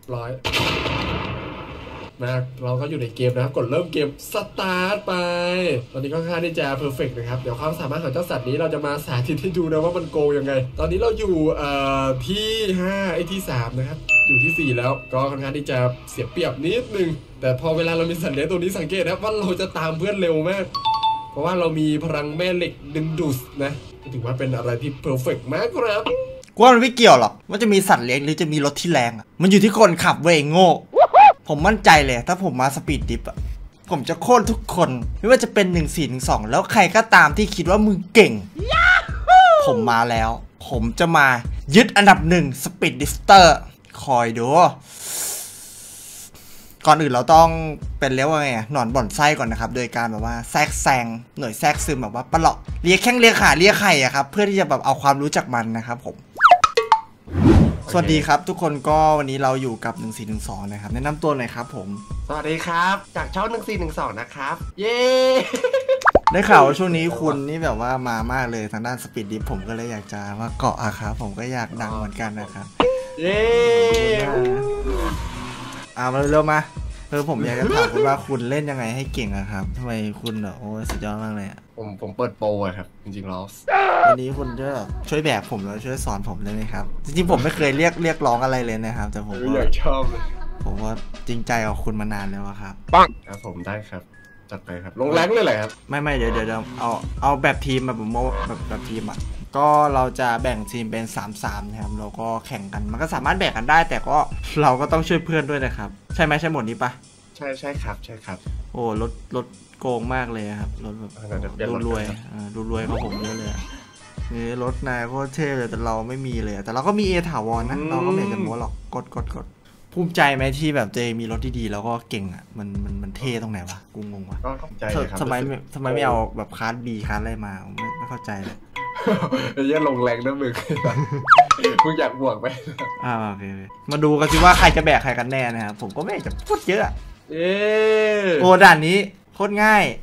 ร้อยนะเราก็อยู่ในเกมนะครับกดเริ่มเกมสตาร์ทไปตอนนี้ก็ค่อนข้างที่จะเพอร์เฟกต์นะครับเดี๋ยวความสามารถของเจ้าสัตว์นี้เราจะมาสาธิตให้ดูนะว่ามันโกงยังไงตอนนี้เราอยู่ที่5ที่3นะครับอยู่ที่4แล้วก็ค่อนข้างที่จะเสียเปรียบนิดนึงแต่พอเวลาเรามีสัตว์เลี้ยงตัวนี้สังเกตนะว่าเราจะตามเพื่อนเร็วมากเพราะว่าเรามีพลังแม่เหล็กดึงดูดนะถือว่าเป็นอะไรที่เพอร์เฟกต์มากครับกูว่ามันไม่เกี่ยวหรอกว่าจะมีสัตว์เลี้ยงหรือจะมีรถที่แรงมันอยู่ที่คนขับเว้ยโง่ผมมั่นใจเลยถ้าผมมาสปีดดิฟผมจะโค่นทุกคนไม่ว่าจะเป็น1412แล้วใครก็ตามที่คิดว่ามึงเก่งผมมาแล้วผมจะมายึดอันดับ1สปีดดิฟเตอร์คอยดูก่อนอื่นเราต้องเป็นเรียกว่าไงหนอนบ่อนไส้ก่อนนะครับโดยการแบบว่าแทรกแซงหน่วยแทรกซึมแบบว่าปะเลาะเลียแข้งเลียขาเลียไข่อะครับเพื่อที่จะแบบเอาความรู้จากมันนะครับผมสวัสดีครับทุกคนก็วันนี้เราอยู่กับ1412นะครับแนะนำตัวหน่อยครับผมสวัสดีครับจากช่อง1412นะครับเย้ได้ข่าวว่าช่วงนี้คุณนี่แบบว่ามามากเลยทางด้านสปีดดิฟผมก็เลยอยากจะมาเกาะอะครับผมก็อยากดังเหมือนกันนะครับเย้มาเร็วมาผมอยากจะถามคุณว่าคุณเล่นยังไงให้เก่งอะครับทำไมคุณโอ้สุดยอดมากเลยอะผมเปิดโปรอะครับจริงๆแล้ววันนี้คุณจะช่วยแบกผมแล้วช่วยสอนผมได้ไหมครับจริงๆผมไม่เคยเรียกร้องอะไรเลยนะครับแต่ผมก็ชอบเลยผมว่าจริงใจกับคุณมานานแล้วครับปังครับผมได้ครับจัดไปครับลงแรงเลยแหละครับไม่เดี๋ยวเอาแบบทีมแบบทีมอะก็เราจะแบ่งทีมเป็น3-3นะครับเราก็แข่งกันมันก็สามารถแบ่งกันได้แต่ก็เราก็ต้องช่วยเพื่อนด้วยนะครับใช่ไหมใช่หมดนี้ปะใช่ครับโอ้รถโกงมากเลยครับรถแบบดูรวยกับผมเยอะเลยนี่รถนายโคตรเท่เลยแต่เราไม่มีเลยแต่เราก็มีถาวรนะเราก็ไม่จะโม้หรอกกดภูมิใจไหมที่แบบตัวเองมีรถดีๆแล้วก็เก่งอ่ะมันเท่ตรงไหนวะกูงงว่ะก็เข้าใจเลยครับทำไมไม่เอาแบบคาร์ดบีคาร์ดอะไรมาไม่เข้าใจเลยยังลงแรงนะมึงมึงอยากบวกไหมโอเคมาดูกันสิว่าใครจะแบกใครกันแน่นะครับผมก็ไม่จะพูดเยอะโอ้ด่านนี้โคตรง่าย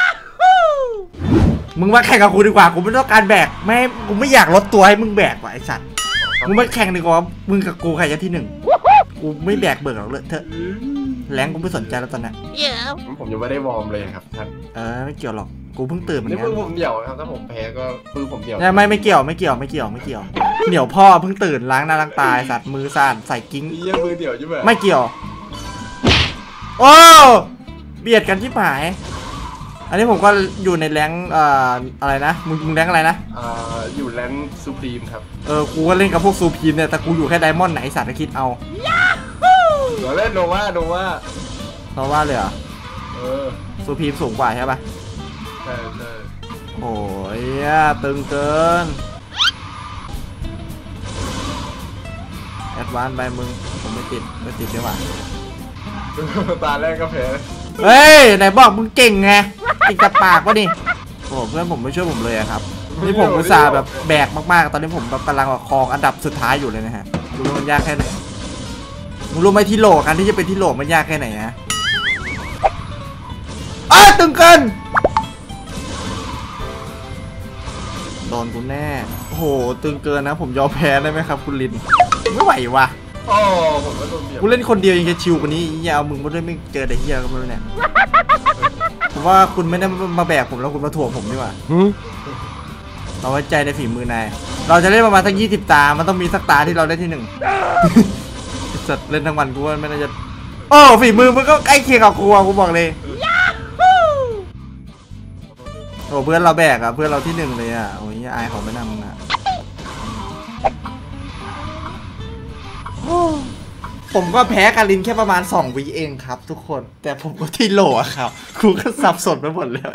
มึงมาแข่งกับกูดีกว่ากูไม่ต้องการแบกไม่กูไม่อยากลดตัวให้มึงแบกว่ะไอ้สัตว์มึงมาแข่งดีกว่ามึงกับกูใครจะที่1กูไม่แบกเบิกหรอกเลยเถอะแรงกูไม่สนใจแล้วตอนนี้ผมยังไม่ได้วอร์มเลยครับท่านไม่เกี่ยวหรอกกูเพิ่งตื่นเหมือนกันนี่มือผมเดี่ยวครับถ้าผมแพ้ก็มือผมเดี่ยวไม่เกี่ยวเหนียวพ่อเพิ่งตื่นล้างหน้าล้างตาสัตว์มือสั่นใส่กิ้งมือเดี่ยวใช่ไหมไม่เกี่ยวโอ้เบียดกันที่หายอันนี้ผมก็อยู่ในแรงอะไรนะมึงแรงอะไรนะอยู่แรงซูพรีมครับกูก็เล่นกับพวกซูพรีมเนี่ยแต่กูอยู่แค่ไดมอนด์ไหนสัตว์คิดเอาเราเล่นโนวาเลยเหรอซูพรีมสูงกว่าใช่ปะใช่โอ้ยตึงเกินแอดวานซ์ไปมึงผมไม่ติดดีกว่าตาแรกก็แพ้เฮ้ยไหนบอกมึงเก่งไงติดกับปากวะนี่โอ้เพื่อนผมไม่ช่วยผมเลยครับนี่ผมอุตส่าห์แบบแบกมากๆตอนนี้ผมกำลังครองอันดับสุดท้ายอยู่เลยนะฮะรู้มันยากแค่ไหนมึงรู้ไหมที่โหลกันที่จะเป็นที่โหลมันยากแค่ไหนฮะตึงเกินโดนกูแน่โอ้โหตึงเกินนะผมยอมแพ้ได้ไหมครับคุณลินไม่ไหวว่ะผมก็โดนเบียดกูเล่นคนเดียวยังจะชิวกว่านี้อย่าเอามึงมาด้วยไม่เจอแต่เฮียกันเลยเนี่ยผมว่าคุณไม่ได้มาแบกผมแล้วคุณมาถ่วงผมดีกว่าเราไว้ใจในฝีมือนายเราจะเล่นประมาณสัก20 ตามันต้องมีสักตาที่เราได้ที่1สัตว์เล่นทั้งวันกูว่าไม่น่าจะฝีมือมึงก็ใกล้เคียงกับกูบอกเลยเพื่อนเราแบกเพื่อนเราที่1เลยโอ้ยอายของไม่นำมึงผมก็แพ้กาลินแค่ประมาณ2 วิเองครับทุกคนแต่ผมก็ที่โหลครับกูก็สับสนไปหมดแล้ว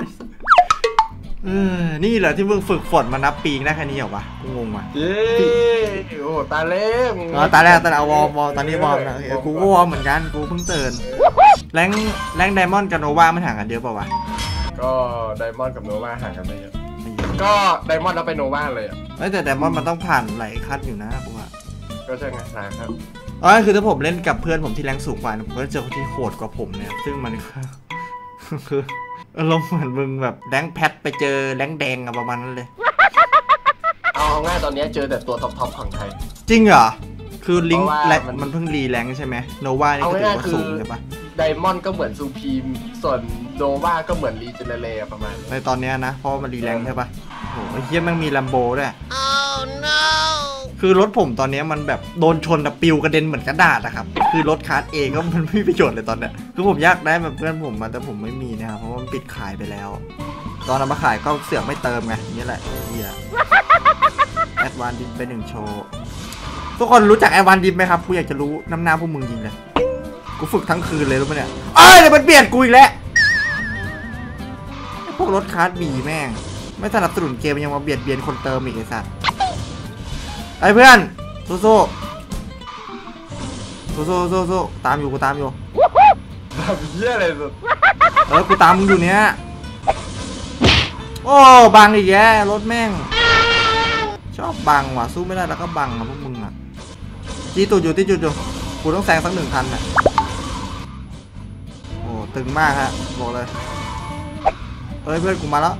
นี่เหรอที่มึงฝึกฝนมานับปีได้แค่นี้เหรอวะกูงงว่ะโอ้ตาเล่มตาแรกเอาวอร์มตอนนี้วอร์มนะกูก็วอร์มเหมือนกันกูเพิ่งตื่นแรงไดมอนด์กับโนวาไม่ห่างกันเยอะป่าวะก็ไดมอนด์กับโนวาห่างกันไม่เยอะก็ไดมอนด์แล้วไปโนวาเลยแต่ไดมอนด์มันต้องผ่านหลายขั้นอยู่นะกูว่าก็ใช่ไงนะครับคือถ้าผมเล่นกับเพื่อนผมที่แรงสูงกว่าผมก็เจอคนที่โหดกว่าผมเนี่ยซึ่งมันคือลงเหมือนมึงแบบแรงแพทไปเจอแรงแดงประมาณนั้นเลยเอาง่ายตอนนี้เจอแต่ตัวท็อปของไทยจริงเหรอคือลิงก์แลมันเพิ่งรีแรงใช่ไหมโนวานี่ก็ถือว่าสูงใช่ปะไดมอนด์ก็เหมือนซูพีมส่วนโนวาก็เหมือนรีเจเนเรประมาณในตอนนี้นะเพราะมันรีแรงใช่ปะโอ้โหเฮียมันมีลัมโบด้วยคือรถผมตอนนี้มันแบบโดนชนปิวกระเด็นเหมือนกระดาษนะครับคือรถคาร์ดเองก็มันไม่มีประโยชน์เลยตอนเนี้ยคือผมอยากได้แบบเพื่อนผมมาแต่ผมไม่มีนะครับเพราะว่ามันปิดขายไปแล้วตอนเอามาขายก็เสือกไม่เติมไงนี่แหละเฮียแอดวานดิมไป1โชว์ทุกคนรู้จักแอดวานดิมไหมครับกูอยากจะรู้น้ำหน้าพวกมึงจริงเลยกูฝึกทั้งคืนเลยรู้ไหมเนี่ยเดี๋ยวมันเบียดกูอีกแล้วพวกรถคาร์ดบีแม่งไม่สนับสนุนเกมยังมาเบียนคนเติมอีกไอ้สัสไอ้เพื่อนสู้ตามอยู่กูตามอยู่ทำเหี้ยอะไรสุดกูตามมึงอยู่เนี้ยโอ้บังอีกแย่รถแม่งชอบบังว่ะสู้ไม่ได้แล้วก็บังนะพวกมึงอ่ะจี้ตูดอยู่กูต้องแซงสัก1 คันอ่ะโอ้ตึงมากฮะบอกเลยเพื่อนกูมาแล้ว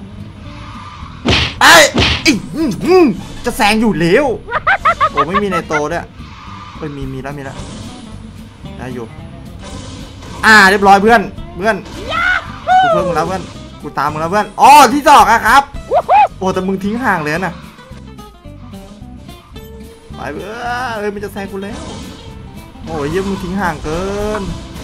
จะแซงอยู่เร็วโอ้ไม่มีในโตด้วยมีแล้วได้อยู่เรียบร้อยเพื่อนกูเพิ่มมึงแล้วเพื่อนกูตามมึงแล้วเพื่อนที่2อะครับโอ้แต่มึงทิ้งห่างเลยนะไปเพื่อนมันจะแซงกูแล้วโอ้ยเยี่ยมมึงทิ้งห่างเกิน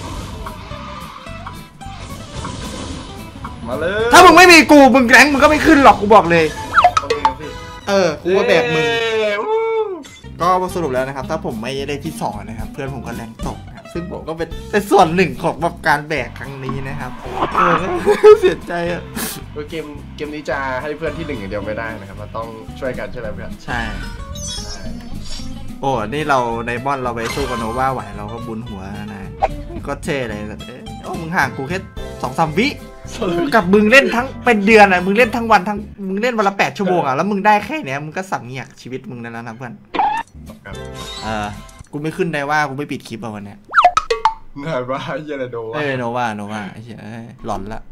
มาเลยถ้ามึงไม่มีกูมึงแรงมึงก็ไม่ขึ้นหรอกกูบอกเลยกูว่าแบกมึงก็สรุปแล้วนะครับถ้าผมไม่ได้ที่2นะครับเพื่อนผมก็แรงตกนะครับซึ่งผมก็เป็นส่วนหนึ่งของแบบการแบกครั้งนี้นะครับเสียใจอ่ะเกมนี้จะให้เพื่อนที่1อย่างเดียวไม่ได้นะครับมันต้องช่วยกันใช่ไหมเพื่อนใช่โอ้นี่เราในบอลเราไปสู้กับโนวาไหวเราก็บุญหัวนะก็เท่เลยแต่มึงห่างกูแค่2-3 วิกับมึงเล่นทั้งเป็นเดือนอ่ะมึงเล่นทั้งวันมึงเล่นวันละ8 ชั่วโมงอ่ะแล้วมึงได้แค่เนี้ยมึงก็สั่งเงียกชีวิตมึงนั่นแล้วนะเพื่อนกูไม่ขึ้นได้ว่ากูไม่ปิดคลิปอ่ะวันเนี้ยไหนว่าเยเลโนวาโนวาไอ้เหี้ยหลอนละ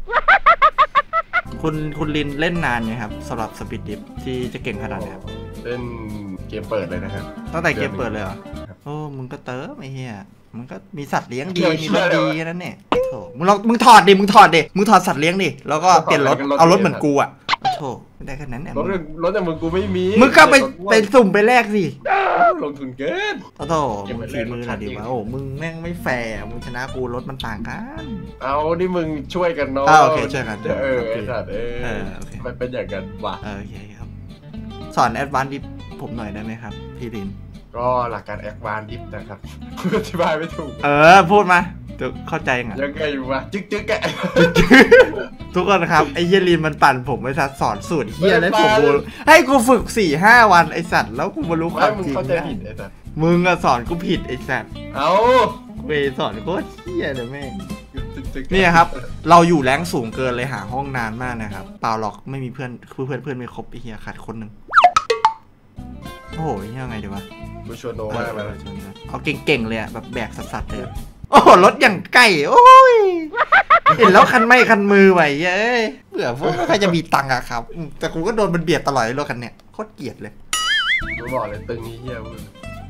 คุณลินเล่นนานไงครับสำหรับสปีดดิฟที่จะเก่งขนาดนี้เล่นเกมเปิดเลยนะครับตั้งแต่เกมเปิดเลยเหรอมึงก็เติมไอ้เหี้ยมึงก็มีสัตว์เลี้ยงดีมีรถดีนั่นเนี่ยมึงถอดมึงถอดสัตว์เลี้ยงดิแล้วก็เปลี่ยนรถเอารถเหมือนกูอ่ะโธ่ไม่ได้แค่นั้นเนี่ยรถอย่างมึงกูไม่มีมึงก็ไปสุ่มไปแลกสิลงทุนเกินโธ่มึงฝีมือหน่อยดิวะมึงแม่งไม่แฟร์มึงชนะกูรถมันต่างกันเอาดิมึงช่วยกันเนาะโอเคช่วยกันมันเป็นอย่างกันว่ะโอเคครับสอนแอดวานซ์ดิผมหน่อยได้ไหมครับพี่ลินก็หลักการแอดวานซ์ดิฟนะครับอธิบายไม่ถูกพูดมาเข้าใจไงยังไงอยู่วะจึ๊กแกทุกคนครับไอ้เฮียลินมันปั่นผมไปสอนสูตรเฮียแล้วผมให้กูฝึก 4-5 วันไอสัตว์แล้วกูมารู้ความจริงได้มึงอะสอนกูผิดไอสัตว์เวสอนโคตรเฮียเลยแม่งนี่ครับเราอยู่แรงสูงเกินเลยหาห้องนานมากนะครับเปล่าหรอกไม่มีเพื่อนไม่ครบไอเฮียขาดคนหนึ่งโอ้โหยังไงดีวะกูชวนโนว่ามาเอาเก่งๆเลยอะแบบแบกสัสๆเลยโอ้รถอย่างใกล้โอ้ยเห็นแล้วคันไม่คันมือไหวเย้ยเบื่อพวกใครจะมีตังค์อะครับแต่กูก็โดนมันเบียดตลอดรถคันเนี้ยโคตรเกลียดเลยกูบอกเลยตึงนี้เหี้ยมึง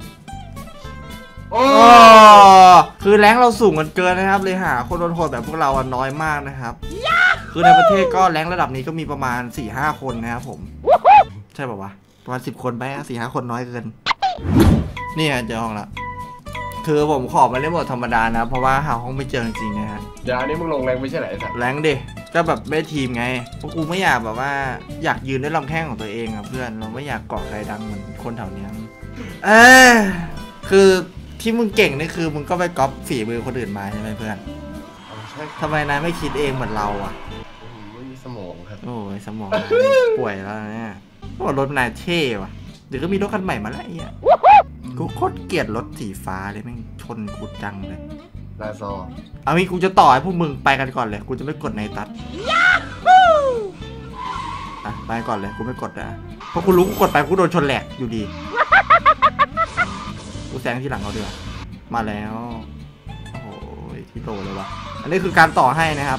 คือแรงเราสูงกันเกินนะครับเลยหาคนโหดแบบพวกเราน้อยมากนะครับคือในประเทศก็แรงระดับนี้ก็มีประมาณ 4-5 คนนะครับผมใช่ป่าวะประมาณ10 คนไป4-5 คนน้อยเกินนี่เจอห้องละคือผมขอมาเล่นบทธรรมดานะเพราะว่าหาห้องไม่เจอจริงๆนะฮะเดี๋ยวอันนี้มึงลงแรงไม่ใช่ไหรแรงดิก็แบบไม่ทีมไงเพราะกูไม่อยากแบบว่าอยากยืนด้วยลำแข้งของตัวเองอะเพื่อนเราไม่อยากเกาะใครดังเหมือนคนแถวนี้คือที่มึงเก่งนี่คือมึงก็ไปก๊อปฝีมือคนอื่นมาใช่ไหมเพื่อนทำไมนายไม่คิดเองเหมือนเราอะไม่มีสมองครับโอ้ยสมองป่วยแล้วเนี่ยรถนายเท่ว่ะเดี๋ยวก็มีรถคันใหม่มาแล้วไอ้เนี่ยกูโคตรเกลียดรถสีฟ้าเลยแม่งชนกูจังเลยลาซอเอางี้กูจะต่อให้พวกมึงไปกันก่อนเลยกูจะไม่กดในตัดไปก่อนเลยกูไม่กดนะเพราะกูรู้กูกดไปกูโดนชนแหลกอยู่ดีกูแซงที่หลังเขาดีกว่ามาแล้วโอ้ยที่โตเลยวะอันนี้คือการต่อให้นะครับ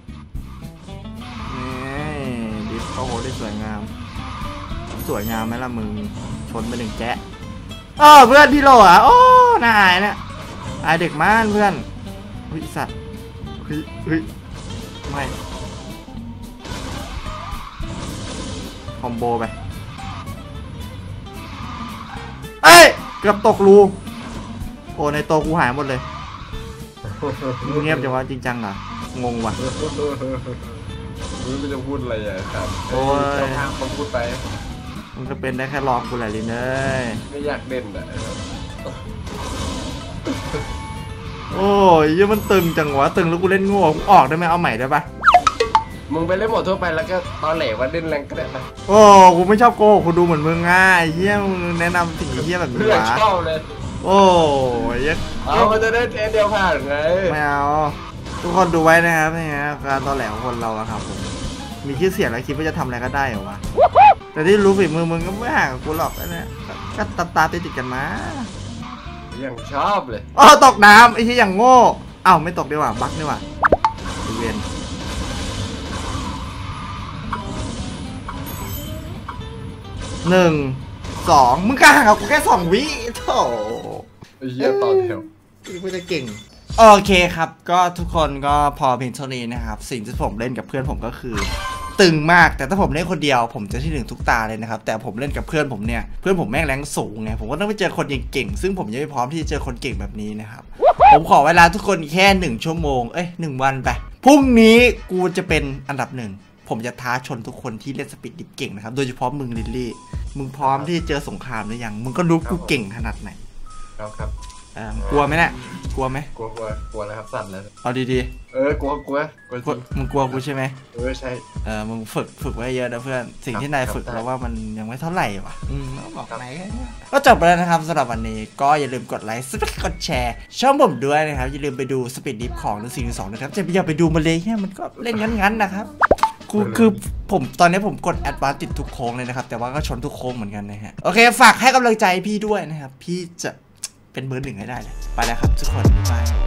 นี่ดิฟโอ้โหได้สวยงามไหมล่ะมึงชนไป1 แจ๊ะเพื่อนพี่โหลอ่ะโอ้น่าอายเนี่ยอายเด็กมากเพื่อนเฮ้ยสัตว์เฮ้ยไม่คอมโบไปเอ้ยเกือบตกรูโอ้ในโตกูหายหมดเลยเงียบจังวะจริงจังเหรองงว่ะไม่จะพูดอะไรอ่ะครับโอ้ยเจ้าทางผมพูดไปมันก็เป็นได้แค่ลองกูแหละลินเอ้ยไม่อยากเล่นอ่ะโอ้ยยังมันตึงจังวะตึงแล้วกูเล่นโง่กูออกได้ไหมเอาใหม่ได้ปะมึงไปเล่นหมดทั่วไปแล้วก็ตอนแหลว่าเล่นแรงก็ได้ปะโอ้กูไม่ชอบโกหกกูดูเหมือนมึงง่ายเฮี้ยมึงแนะนำสิ่งเฮี้ยแบบนี้เพื่อนวะชอบเลยโอ้ยยักเอามันจะได้เทสเดียวผ่านไงไม่เอาทุกคนดูไว้นะครับนี่ฮะการตอแหลของคนเราอะครับผมมีชื่อเสียงแล้วคิดว่าจะทำอะไรก็ได้เหรอวะแต่ที่รู้ฝีมือมึงก็ไม่ห่างกับกูหรอกนะเนี่ยก็ตาติดกันมายังชอบเลยอ๋อตกน้ำไอ้ที่อย่างโง่อ้าวไม่ตกดีกว่าบั๊กดีกว่าเวียน1 2มึงกล้าห่างกับกูแค่2 วิโถไอ้เหี้ยต่อแถวกูจะเก่งโอเคครับก็ทุกคนก็พอเพียงเท่านี้นะครับสิ่งที่ผมเล่นกับเพื่อนผมก็คือตึงมากแต่ถ้าผมเล่นคนเดียวผมจะที่1ทุกตาเลยนะครับแต่ผมเล่นกับเพื่อนผมเนี่ยเพื่อนผมแม่งแรงสูงไงผมก็ต้องไปเจอคนเก่งๆซึ่งผมยังไม่พร้อมที่จะเจอคนเก่งแบบนี้นะครับผมขอเวลาทุกคนแค่1 ชั่วโมง1 วันไปพรุ่งนี้กูจะเป็นอันดับ 1ผมจะท้าชนทุกคนที่เล่นสปีดดิฟเก่งนะครับโดยเฉพาะมึงลิลลี่มึงพร้อมที่จะเจอสงครามหรือยังมึงก็รู้กูเก่งขนาดไหนครับกลัวไหมเนี่ยกลัวไหมกลัวแล้วครับสั่นแล้วเอาดีกลัวจริงๆมึงกลัวกูใช่ไหมใช่มึงฝึกไว้เยอะนะเพื่อนสิ่งที่นายฝึกแล้วว่ามันยังไม่เท่าไหร่ว่ะบอกไหนก็จบไปแล้วนะครับสำหรับวันนี้ก็อย่าลืมกดไลค์กดแชร์ช่องผมด้วยนะครับอย่าลืมไปดูสปีดดิฟของ1 4 2นะครับอย่าไปดูมาเลยเนี่ยมันก็เล่นงั้นๆนะครับคือผมตอนนี้ผมกดแอดวานซ์ติดทุกโค้งเลยนะครับแต่ว่าก็ชนทุกโค้งเหมือนกันนะฮะโอเคฝากให้กำลังใจพี่ด้วยนะครับพี่จะเป็นเบอร์ 1ให้ได้เลยไปแล้วครับทุกคนบ๊ายบาย